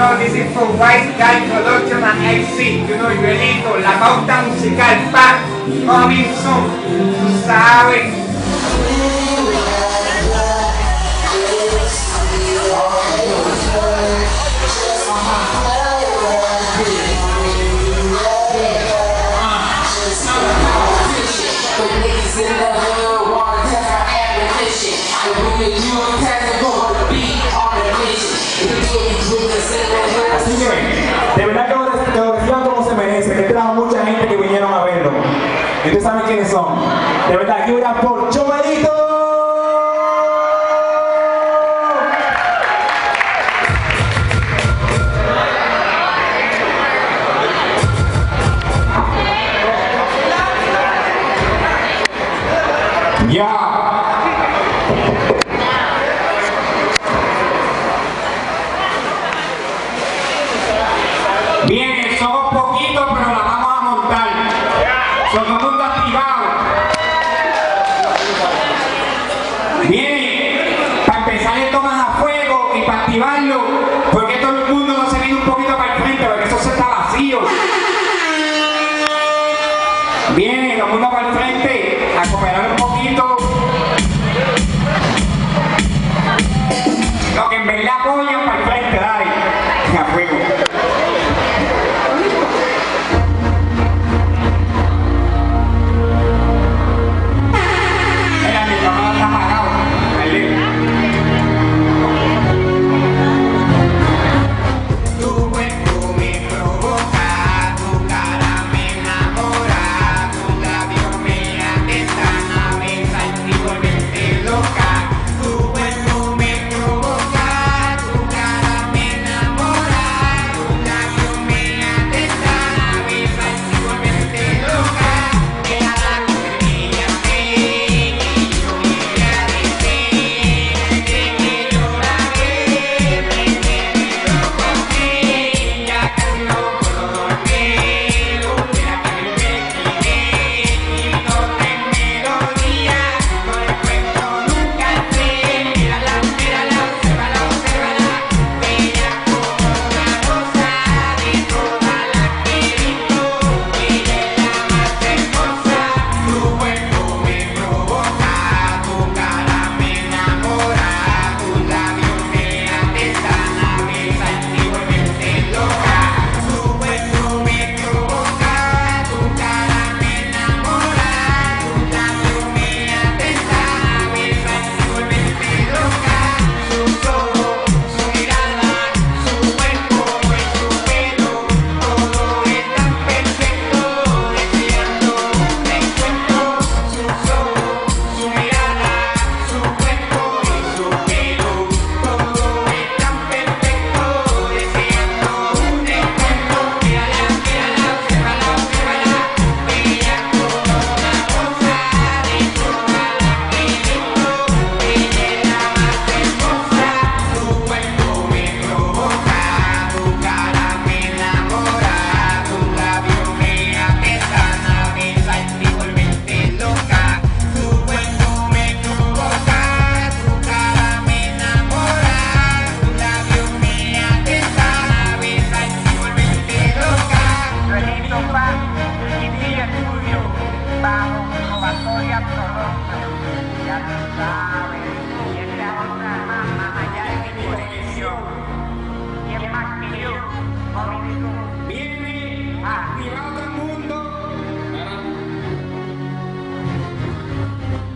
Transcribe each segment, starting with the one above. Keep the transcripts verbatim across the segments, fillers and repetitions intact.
know, this is for White Guy Production and M C. You know, Joelito, la pauta musical, pa, coming soon. Tú sabes. Así que, de verdad que lo reciban como se merece, que trajo mucha gente que vinieron a verlo. Y ustedes saben quiénes son. De verdad, que hubiera por Joelito. Ya. Bien, somos poquitos, pero la vamos a montar. Somos muy activados. Bien, para empezar esto más a fuego y para activarlo, porque todo el mundo no se viene un poquito para el frente, porque eso se está vacío. Bien, todo el mundo para el frente, a cooperar un poquito. Lo que en verdad apoyan para el frente, dale, a fuego.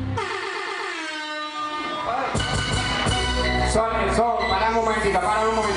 Son, son, para un momentito, para un momentito.